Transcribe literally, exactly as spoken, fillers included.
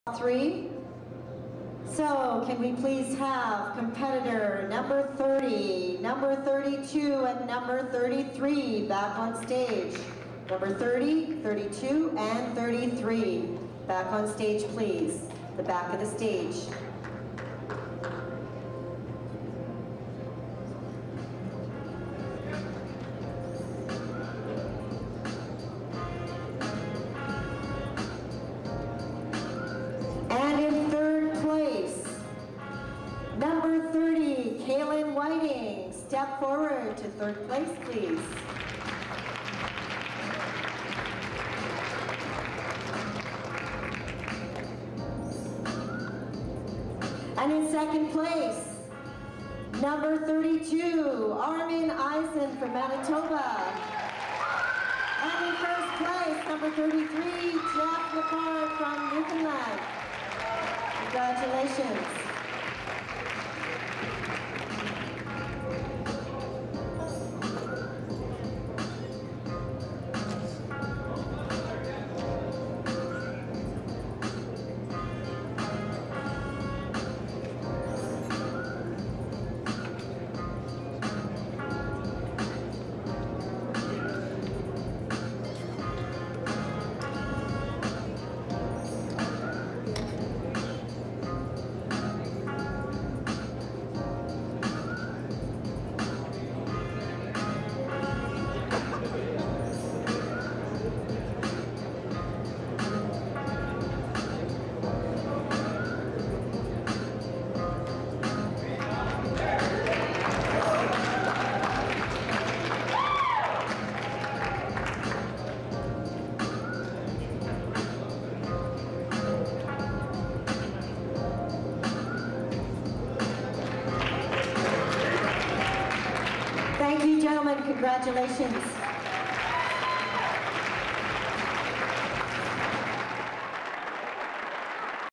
Three. So can we please have competitor number thirty, number thirty-two, and number thirty-three back on stage. Number thirty, thirty-two, and thirty-three. Back on stage, please. The back of the stage. And in third place, number thirty, Kaylin Whiting. Step forward to third place, please. And in second place, number thirty-two, Armin Eisen from Manitoba. And in first place, number thirty-three, Jeff Nippard from Newfoundland. Congratulations. Thank you, gentlemen. Congratulations.